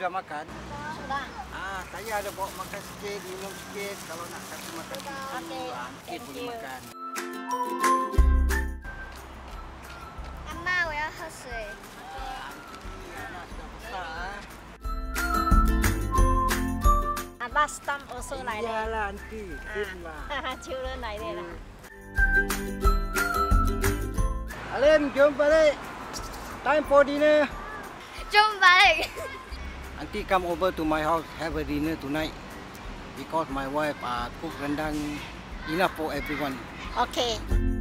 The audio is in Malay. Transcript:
sudah makan? Sudah. Saya ada bawa makan sikit, minum sikit. Kalau nak kasih makan sikit boleh makan. 阿妈，我要喝水。 Anak sudah besar. Abah stamp also 来的。 Iyalah, aunty. Itulah. 秋人来的啦。 Alin, jom balik. Time for dinner. Jom balik. Aunty come over to my house, have a dinner tonight. Because my wife cook rendang enough for everyone. Okay.